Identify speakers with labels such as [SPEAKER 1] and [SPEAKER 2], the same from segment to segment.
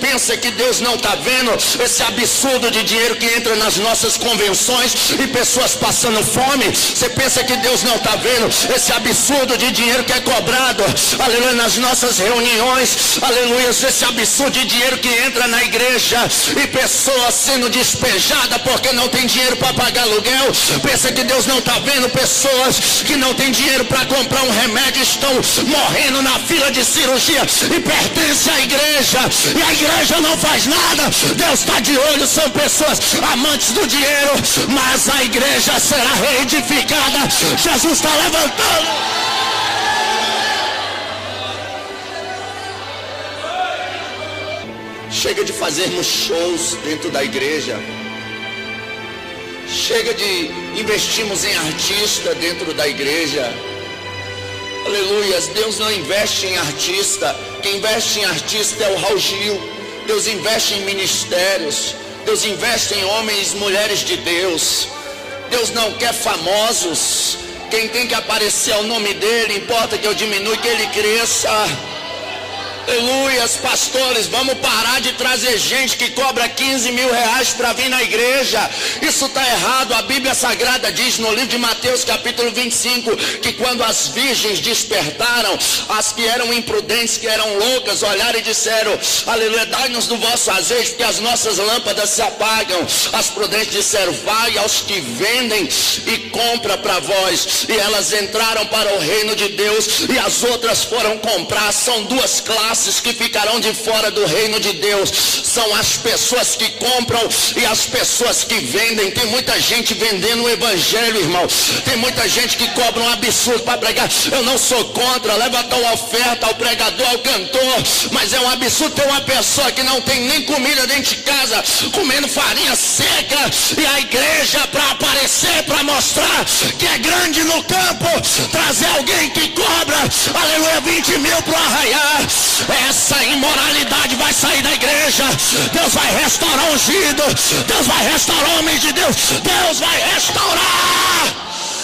[SPEAKER 1] pensa que Deus não está vendo esse absurdo de dinheiro que entra nas nossas convenções e pessoas passando fome? Você pensa que Deus não está vendo esse absurdo de dinheiro que é cobrado, aleluia, nas nossas reuniões, aleluia, esse absurdo de dinheiro que entra na igreja e pessoas sendo despejadas porque não tem dinheiro para pagar aluguel? Pensa que Deus não está vendo pessoas que não tem dinheiro para comprar um remédio, estão morrendo na fila de cirurgia e pertencem à igreja, e a igreja não faz nada? Deus está de olho, são pessoas amantes do dinheiro, mas a igreja será reedificada. Jesus está levantando. Chega de fazermos shows dentro da igreja. Chega de investirmos em artista dentro da igreja. Aleluia. Deus não investe em artista. Quem investe em artista é o Raul Gil. Deus investe em ministérios. Deus investe em homens e mulheres de Deus. Deus não quer famosos. Quem tem que aparecer é o nome dele. Importa que eu diminua e que ele cresça. Aleluia. Pastores, vamos parar de trazer gente que cobra 15 mil reais para vir na igreja. Isso está errado. A Bíblia Sagrada diz no livro de Mateus capítulo 25 que quando as virgens despertaram, as que eram imprudentes, que eram loucas, olharam e disseram: aleluia, dai-nos do vosso azeite, porque as nossas lâmpadas se apagam. As prudentes disseram: vai aos que vendem e compra para vós. E elas entraram para o reino de Deus, e as outras foram comprar. São duas classes que ficarão de fora do reino de Deus. São as pessoas que compram e as pessoas que vendem. Tem muita gente vendendo o evangelho, irmão. Tem muita gente que cobra um absurdo para pregar. Eu não sou contra, leva a tua oferta ao pregador, ao cantor, mas é um absurdo ter uma pessoa que não tem nem comida dentro de casa, comendo farinha seca, e a igreja para aparecer, para mostrar que é grande no campo, trazer alguém que cobra, aleluia, 20 mil para o arraiar. Essa imoralidade vai sair da igreja. Deus vai restaurar o ungido. Deus vai restaurar homens de Deus. Deus vai restaurar.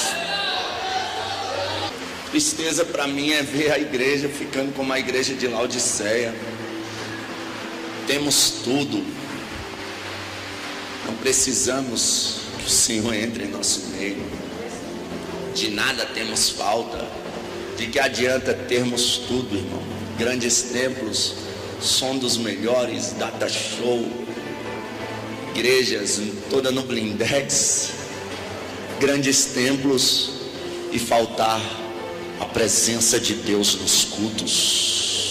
[SPEAKER 1] Tristeza para mim é ver a igreja ficando como a igreja de Laodiceia. Temos tudo. Não precisamos que o Senhor entre em nosso meio. De nada temos falta. De que adianta termos tudo, irmão? Grandes templos, som dos melhores, data show, igrejas toda no blindex, grandes templos, e faltar a presença de Deus nos cultos.